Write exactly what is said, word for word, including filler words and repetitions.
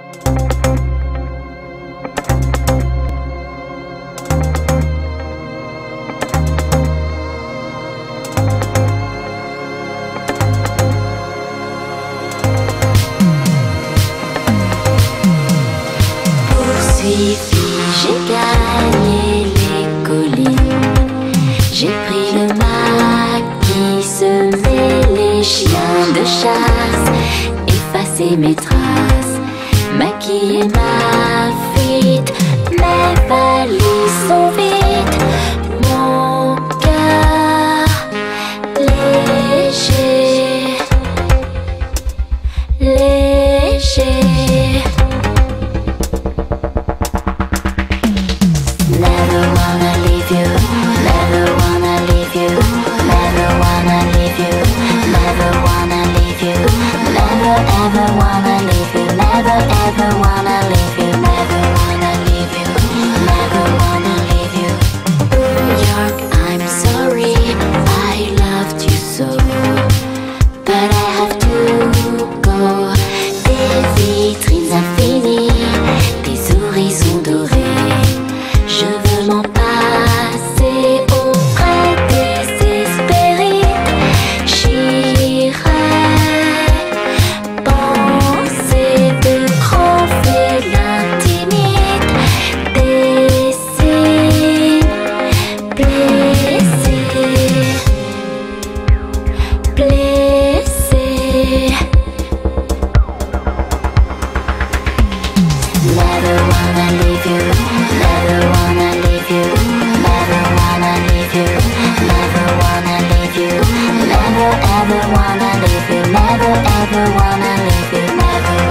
J'ai gagné les collines, j'ai pris le maquis, semé les chiens de chasse, effacé mes traces, maquillé ma fuite. Mes valises sont vides, mon cœur léger, léger. Never wanna leave you, never wanna leave you, never wanna leave you, never wanna leave you, never ever wanna leave you, never ever wanna leave you, never wanna leave you, never wanna leave you. New York, I'm sorry, I loved you so, but I have to go. Des vitrines infinies, des horizons dorés, je veux m'en passer auprès des Hespérides. J'irai penser de grands félins timides, des signes blessés, blessés. Never wanna leave you, never wanna leave you, never wanna leave you, never wanna leave you, never ever wanna leave you, never ever wanna leave you, never